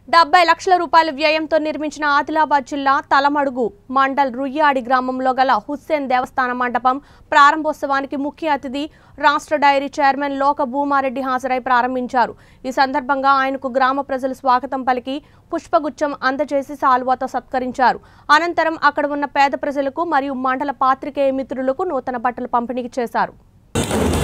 70 లక్షల రూపాయల వ్యయంతో నిర్మించిన ఆదిలాబాద్ జిల్లా తలమడుగు మండల్ రుయ్యాడి గ్రామంలో గల హుస్సేన్ దేవస్థాన మండపం ప్రారంభోత్సవానికి ముఖ్య అతిథి రాష్ట్ర డైరీ చైర్మన్ లోక భూమారెడ్డి హాజరై ప్రారంభించారు. ఈ సందర్భంగా ఆయనకు గ్రామ ప్రజలు స్వాగతం పలికి పుష్పగుచ్చం అందజేసి సాల్వాతో సత్కరించారు. అనంతరం అక్కడ ఉన్న పేద ప్రజలకు మరియు మండల పాత్రికేయ మిత్రులకు నూతన బట్టలు పంపిణీ చేశారు.